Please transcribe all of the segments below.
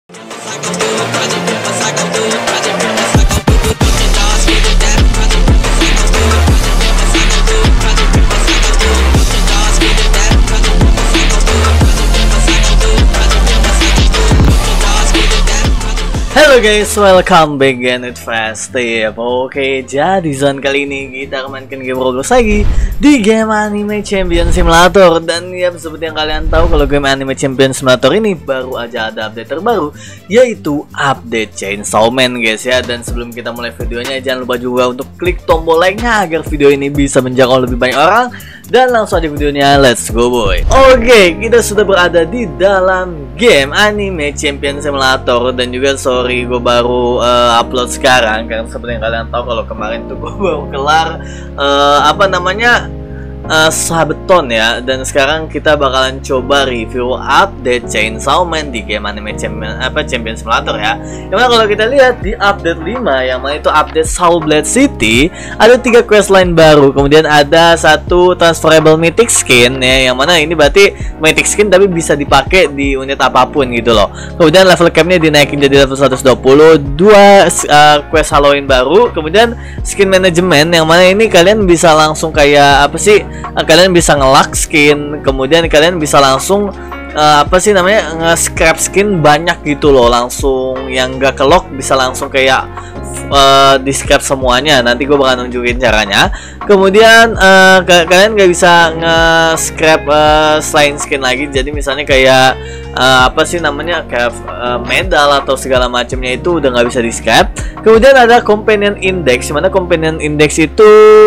Halo guys, welcome back again with Fastip. Oke, jadi zone kali ini kita mainkan game Roblox lagi di game Anime Champion Simulator. Dan ya seperti yang kalian tahu, kalau game Anime Champion Simulator ini baru aja ada update terbaru, yaitu update Chainsaw Man guys ya. Dan sebelum kita mulai videonya, jangan lupa juga untuk klik tombol like-nya agar video ini bisa menjangkau lebih banyak orang. Dan langsung aja videonya, let's go boy. Oke, kita sudah berada di dalam game Anime Champion Simulator. Dan juga sorry gue baru upload sekarang, karena seperti yang kalian tahu kalau kemarin tuh gue baru kelar Sabeton ya. Dan sekarang kita bakalan coba review update Chainsaw Man di game Anime Champion Simulator ya. Yang mana kalau kita lihat di update 5, yang mana itu update Soul Blade City, ada 3 questline baru. Kemudian ada 1 transferable mythic skin ya, yang mana ini berarti mythic skin tapi bisa dipakai di unit apapun gitu loh. Kemudian level capnya dinaikin jadi level 120, 2 quest Halloween baru. Kemudian skin management, yang mana ini kalian bisa langsung kayak apa sih, kalian bisa nge-lock skin, kemudian kalian bisa langsung nge-scrap skin banyak gitu loh, langsung yang gak ke-lock bisa langsung kayak di-scrap semuanya. Nanti gue bakal nunjukin caranya. Kemudian kalian gak bisa nge-scrap selain skin lagi. Jadi misalnya kayak kayak medal atau segala macamnya itu udah nggak bisa di-scrap. Kemudian ada companion index, mana companion index itu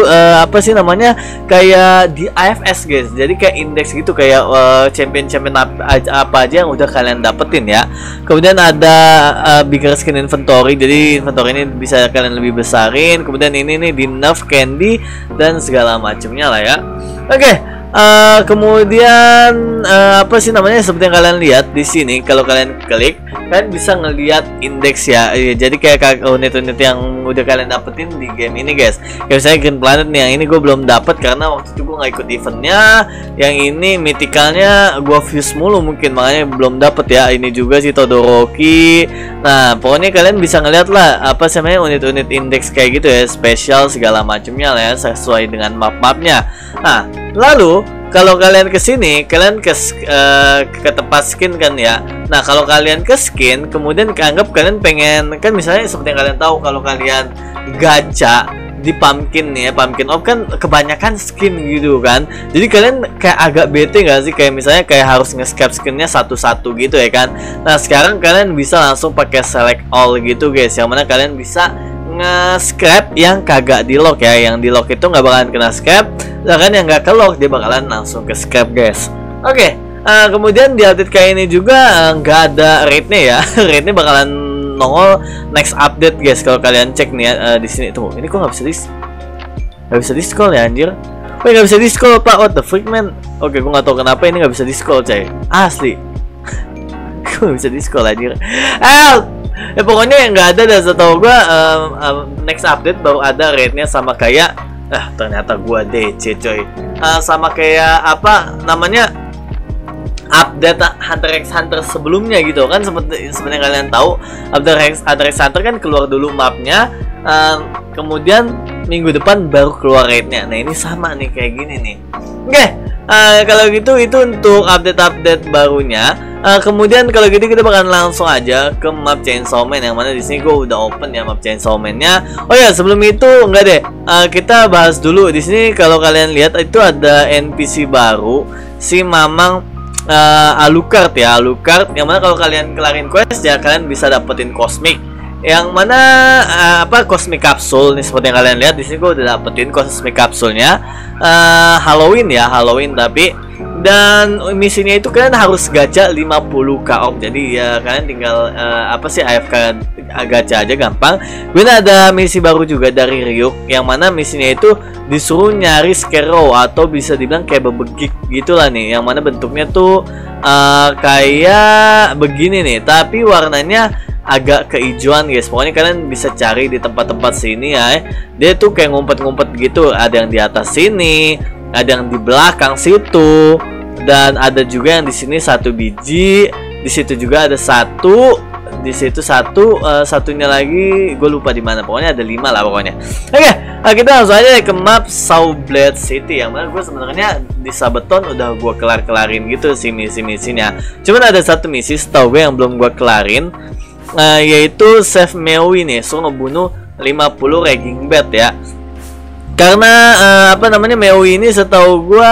kayak di AFS guys. Jadi kayak index gitu, kayak champion apa aja yang udah kalian dapetin ya. Kemudian ada bigger skin inventory, jadi inventory ini bisa kalian lebih besarin. Kemudian ini nih di nerf candy dan segala macamnya lah ya. Oke. Kemudian seperti yang kalian lihat di sini, kalau kalian klik kalian bisa ngelihat indeks ya. Jadi kayak unit-unit yang udah kalian dapetin di game ini guys. Kayak misalnya Green Planet nih, yang ini gue belum dapet karena waktu itu gue nggak ikut eventnya. Yang ini mythicalnya gue fuse mulu mungkin, makanya belum dapet ya. Ini juga si Todoroki. Nah pokoknya kalian bisa ngeliat lah unit-unit indeks kayak gitu ya, spesial segala macamnya lah ya, sesuai dengan map-mapnya. Nah lalu kalau kalian kesini, kalian ke tempat skin kan ya. Nah kalau kalian ke skin, kemudian anggap kalian pengen, kan misalnya seperti yang kalian tahu, kalau kalian gacha di pumpkin nih ya, pumpkin off kan kebanyakan skin gitu kan. Jadi kalian kayak agak bete nggak sih, kayak misalnya kayak harus nge-scrap skinnya satu-satu gitu ya kan. Nah sekarang kalian bisa langsung pakai select all gitu guys, yang mana kalian bisa nge-scrap yang kagak di lock ya. Yang di lock itu nggak bakalan kena scrap, sedangkan yang nggak ke lock dia bakalan langsung ke scrap guys. Oke, kemudian di update kayak ini juga nggak ada rate-nya ya. Rate-nya bakalan nongol next update guys. Kalau kalian cek nih ya, di sini tuh, ini kok nggak bisa di scroll ya anjir. Woi nggak bisa di scroll pak, what the freak man. Oke, gue nggak tahu kenapa ini nggak bisa di scroll coy, asli. Gue nggak bisa di scroll anjir. Ya pokoknya yang nggak ada, dan setahu gue next update baru ada rate-nya sama kayak ternyata gue DC coy, sama kayak update Hunter x Hunter sebelumnya gitu kan. Seperti yang kalian tahu, Hunter x Hunter kan keluar dulu mapnya, kemudian minggu depan baru keluar rate-nya. Nah ini sama nih kayak gini nih. Oke, kalau gitu itu untuk update barunya. Kemudian kalau gitu kita bakalan langsung aja ke map Chainsaw Man, yang mana di sini gue udah open ya map Chainsaw Man-nya. Oh ya, sebelum itu enggak deh, kita bahas dulu di sini. Kalau kalian lihat itu ada NPC baru, si Mamang Alucard ya, Alucard, yang mana kalau kalian kelarin quest ya kalian bisa dapetin Cosmic, yang mana Cosmic Capsule nih. Seperti yang kalian lihat di sini gue udah dapetin Cosmic Capsule-nya. Halloween ya, Halloween tapi. Dan misinya itu kalian harus gacha 50k off. Jadi ya kalian tinggal AFK gacha aja, gampang. Kemudian ada misi baru juga dari Ryuk, yang mana misinya itu disuruh nyari Scarecrow, atau bisa dibilang kayak bebegik gitulah nih, yang mana bentuknya tuh kayak begini nih, tapi warnanya agak keijuan guys. Pokoknya kalian bisa cari di tempat-tempat sini ya. Dia tuh kayak ngumpet-ngumpet gitu, ada yang di atas sini, ada yang di belakang situ, dan ada juga yang di sini 1 biji, di situ juga ada 1, di situ satu, satunya lagi gue lupa di mana, pokoknya ada 5 lah pokoknya. Oke, kita langsung aja ke map Saublade City, yang mana gue sebenarnya di Sabaton udah gue kelar-kelarin gitu sih misi-misinya. Cuman ada satu misi setahu gue yang belum gue kelarin, yaitu save Mewi nih, so ngebunuh 50 Raging Bat ya. Karena apa namanya, Mewi ini setahu gue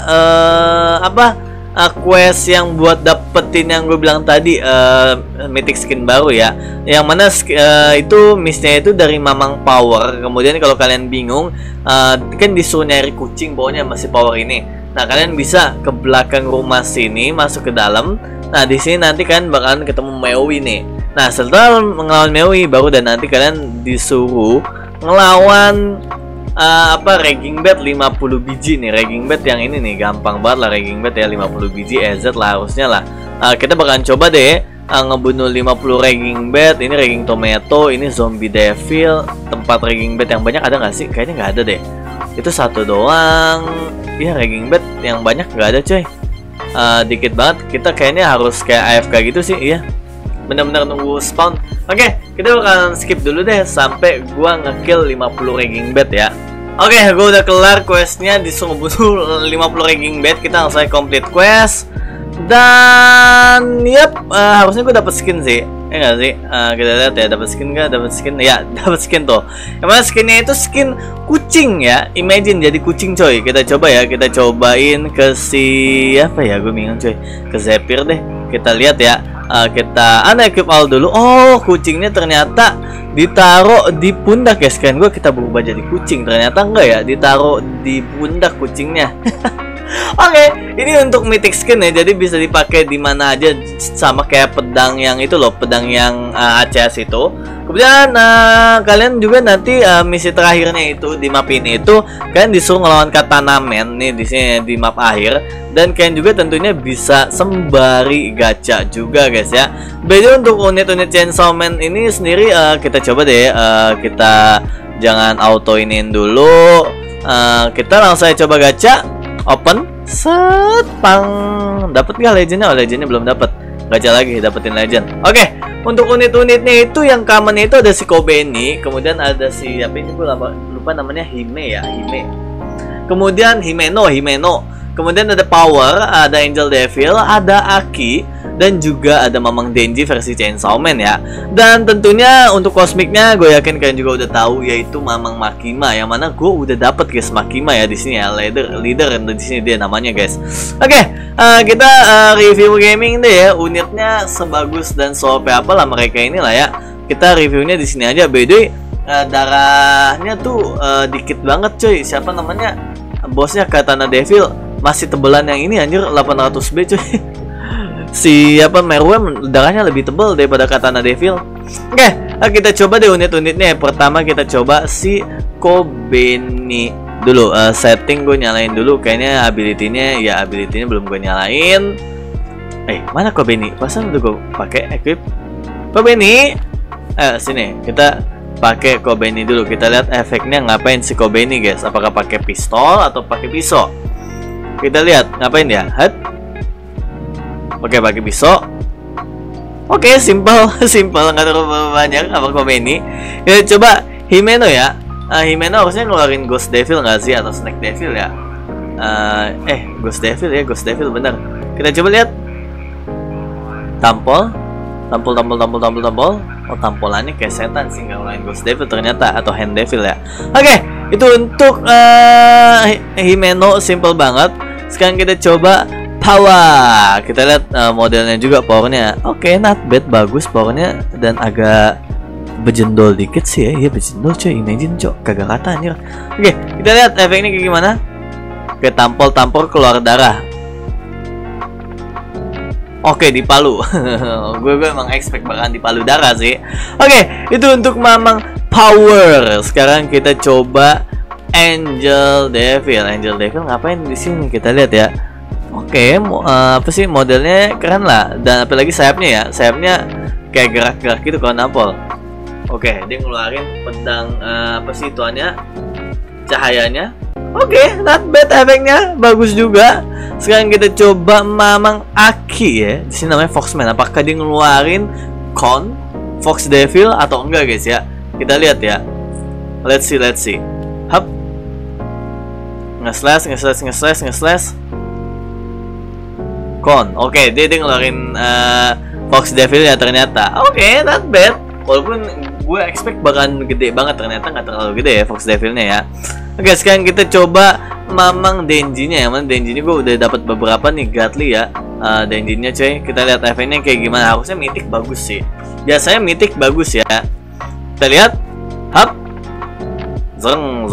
quest yang buat dapetin yang gue bilang tadi, mythic skin baru ya, yang mana itu missnya itu dari Mamang Power. Kemudian kalau kalian bingung, kan disuruh nyari kucing, pokoknya masih power ini. Nah, kalian bisa ke belakang rumah sini, masuk ke dalam. Nah, di sini nanti kan bakalan ketemu Mewi nih. Nah, setelah ngelawan Mewi baru, dan nanti kalian disuruh ngelawan Raging Bat 50 biji nih. Raging Bat yang ini nih gampang banget lah, Raging Bat ya, 50 biji EZ lah harusnya lah. Kita bakalan coba deh ngebunuh 50 Raging Bat. Ini Raging Tomato, ini Zombie Devil. Tempat Raging Bat yang banyak ada nggak sih? Kayaknya nggak ada deh. Itu satu doang. Iya, Raging Bat yang banyak nggak ada coy. Dikit banget. Kita kayaknya harus kayak AFK gitu sih. Iya, benar-benar nunggu spawn. Oke, kita bakalan skip dulu deh sampai gua ngekill 50 Raging Bat ya. Oke, gue udah kelar questnya, disuruh bunuh 50 Raging Bat. Kita langsung complete quest. Dan harusnya gue dapet skin sih. Enggak sih? Kita lihat ya, dapat skin nggak? Dapat skin ya, dapat skin tuh. Emang skinnya itu skin kucing ya. Imagine jadi kucing coy. Kita coba ya, kita cobain ke si apa ya? Gue bingung coy. Ke Zephyr deh. Kita lihat ya. Kita unequip all dulu. Oh, kucingnya ternyata ditaruh di pundak ya. Sekarang gue kita berubah jadi kucing. Ternyata enggak ya, ditaruh di pundak kucingnya. Oke, ini untuk mythic skin ya, jadi bisa dipakai di mana aja, sama kayak pedang yang itu loh, pedang yang ACS itu. Kemudian kalian juga nanti misi terakhirnya itu di map ini itu kalian disuruh ngelawan Katana Man nih di sini di map akhir, dan kalian juga tentunya bisa sembari gacha juga guys ya. Beda untuk unit-unit Chainsaw Man ini sendiri, kita coba deh, kita jangan auto iniin dulu, kita langsung aja coba gacha. Open, set, pang, dapat nggak legendnya? Oh, legendnya belum dapat. Gacha lagi, dapetin legend. Oke, untuk unit-unitnya itu yang common itu ada si Kobeni, kemudian ada si apa ini, gue lupa namanya, Hime ya, Hime. Kemudian Himeno. Kemudian ada Power, ada Angel Devil, ada Aki, dan juga ada Mamang Denji versi Chainsaw Man ya. Dan tentunya untuk kosmiknya gue yakin kalian juga udah tahu, yaitu Mamang Makima, yang mana gue udah dapet guys Makima ya di sini ya, leader di sini dia namanya guys. Oke, kita review gaming deh ya, unitnya sebagus dan se-OP apa lah mereka inilah ya. Kita reviewnya di sini aja. By darahnya tuh dikit banget coy. Siapa namanya? Bosnya Katana Devil. Masih tebelan yang ini anjir, 800B coy. Si apa, Meruem darahnya lebih tebal daripada Katana Devil. Oke, kita coba deh unit-unitnya. Pertama kita coba si Kobeni dulu. Setting gue nyalain dulu. Kayaknya ability-nya belum gue nyalain. Mana Kobeni? Pasal udah gue pakai equip Kobeni. Sini kita pakai Kobeni dulu. Kita lihat efeknya ngapain si Kobeni guys. Apakah pakai pistol atau pakai pisau? Kita lihat ngapain ya. Oke, pakai pisau. Oke, simple nggak terlalu banyak apa Kobeni. Ya, coba Himeno ya. Himeno harusnya ngeluarin Ghost Devil nggak sih, atau Snake Devil ya? Ghost Devil ya, Ghost Devil bener. Kita coba lihat. Tampol. Oh, tampolannya kayak setan sih, nggak ngeluarin Ghost Devil ternyata, atau Hand Devil ya. Oke, itu untuk Himeno, simple banget. Sekarang kita coba Power. Kita lihat modelnya juga, powernya oke, not bad, bagus powernya, dan agak bejendol dikit sih ya. Iya, bejendol coy, imagine coy, kagak kata anjir. Oke, kita lihat efeknya kayak gimana. Oke, tampol keluar darah. Oke, dipalu. gue emang expect bakalan dipalu darah sih. Oke, itu untuk Mamang Power. Sekarang kita coba Angel Devil ngapain di sini? Kita lihat ya. Oke, apa sih modelnya keren lah, dan apalagi sayapnya kayak gerak-gerak gitu kalau nampol. Oke, dia ngeluarin pedang apa sih tuannya, cahayanya. Oke, not bad efeknya, bagus juga. Sekarang kita coba Mamang Aki ya. Di sini namanya Foxman. Apakah dia ngeluarin Con, Fox Devil atau enggak guys ya. Kita lihat ya. Let's see. Hap. Nge-slash. Con. Oke, dia ngeluarin Fox Devil ya ternyata. Oke, not bad. Walaupun gue expect bakalan gede banget, ternyata nggak terlalu gede ya Fox Devilnya ya. Oke, sekarang kita coba Mamang Denji-nya ya. Mana Denji-nya gue udah dapat beberapa nih Gatli ya. Denji-nya coy. Kita lihat efeknya kayak gimana. Harusnya mythic bagus sih. Biasanya mythic bagus ya. Kita lihat. Hap. Zeng.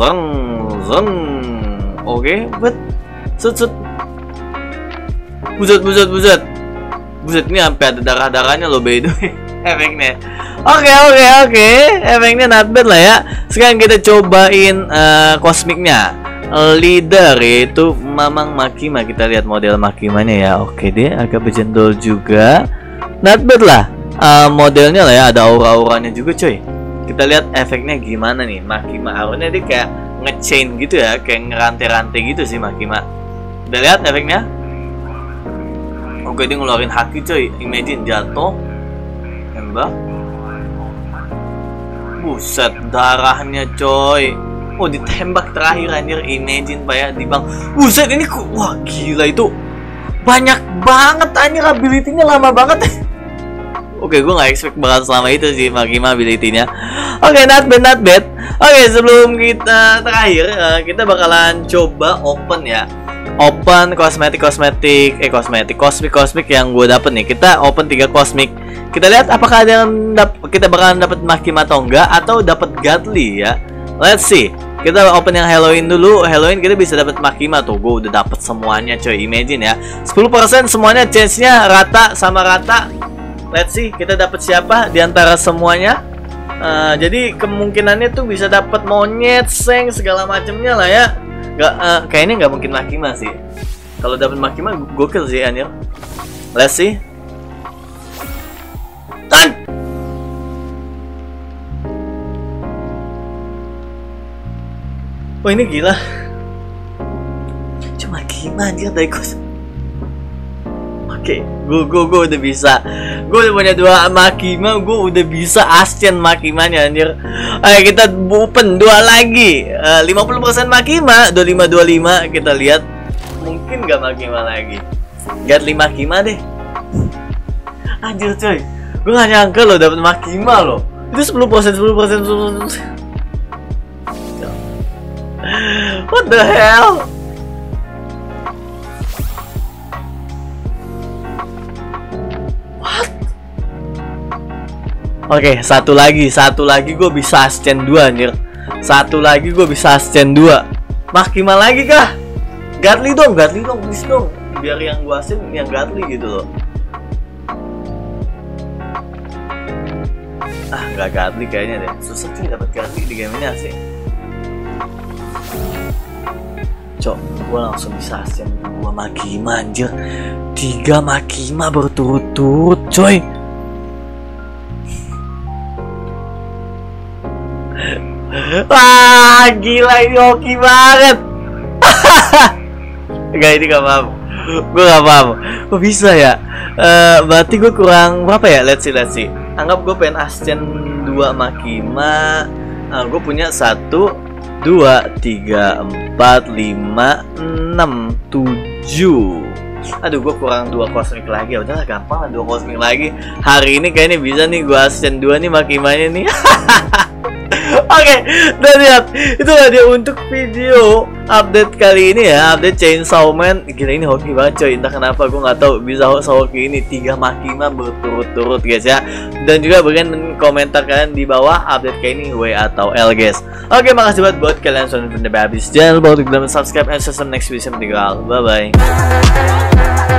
Oke, Sut. Buset. Ini sampai ada darah-darahnya loh by the way. Efeknya. Oke. Efeknya not bad lah ya. Sekarang kita cobain kosmiknya. Leader yaitu Mamang Makima. Kita lihat model Makimanya ya. Oke, dia agak berjendol juga. Not bad lah. Modelnya lah ya, ada aura-auranya juga coy. Kita lihat efeknya gimana nih Makima. Auranya dia kayak nge-chain gitu ya, kayak ngerantai-rantai gitu sih Makima. Kita lihat efeknya. Oke, dia ngeluarin haki coy. Imagine jatuh, tembak. Buset, darahnya coy. Oh, ditembak terakhir anjir. Imagine pak ya, di bang. Buset, ini wah gila itu. Banyak banget anjir, ability-nya lama banget. Oke, gue nggak expect bakal selama itu sih Makima ability-nya. Oke, not bad. Oke, sebelum kita terakhir, kita bakalan coba open ya. Open kosmetik yang gue dapet nih. Kita open 3 kosmik. Kita lihat apakah ada yang kita bakalan dapat Makima atau enggak, atau dapat Gatli ya. Let's see. Kita open yang Halloween dulu. Halloween kita bisa dapat Makima tuh. Gue udah dapet semuanya coy. Imagine ya. 10% semuanya, chance-nya rata. Let's see, kita dapat siapa di antara semuanya. Jadi kemungkinannya tuh bisa dapat monyet, seng, segala macamnya lah ya. Kayaknya nggak mungkin Makima sih. Kalau dapat Makima gokil sih anjir. Let's see. Oh, ini gila. Cuma Makima anjir dari kos. Oke, gue udah bisa. Gue udah punya 2 Makima, gue udah bisa Ascend Makimanya anjir. Ayo kita open 2 lagi. 50% Makima, 25. Kita lihat. Mungkin gak Makima lagi. Gatli Makima deh. Anjir coy. Gue gak nyangka loh dapet Makima loh. Itu 10%. What the hell? Oke, satu lagi gue bisa Ascend 2 anjir. Satu lagi gue bisa Ascend 2. Makima lagi kah? Gatli dong, please dong. Biar yang gue Ascend yang Gatli gitu loh. Nggak Gatli kayaknya deh. Susah sih dapat Gatli di game ini asik. Cok, gue langsung bisa Ascend 2 Makima anjir. 3 Makima berturut-turut coy. Wah, gila ini hoki banget. Enggak, ini gak paham. Gue gak paham. Kok bisa ya? Berarti gue kurang berapa ya? Let's see. Anggap gue pengen Ascend 2 Makima. Gue punya 1, 2, 3, 4, 5, 6, 7. Aduh, gue kurang 2 kosmik lagi. Udahlah, gampang lah 2 kosmik lagi. Hari ini kayaknya bisa nih gue Ascend 2 nih Makimanya nih. Oke, dan lihat itulah dia untuk video update kali ini ya, update Chainsaw Man. Gila ini hoki banget coy, entah kenapa gue nggak tahu bisa hoki ini 3 Makima berturut-turut guys ya. Dan juga berikan komentar kalian di bawah update kayak ini W atau L guys. Oke, makasih buat kalian sudah nonton sampai habis. Jangan lupa untuk subscribe and see you next video. Bye bye.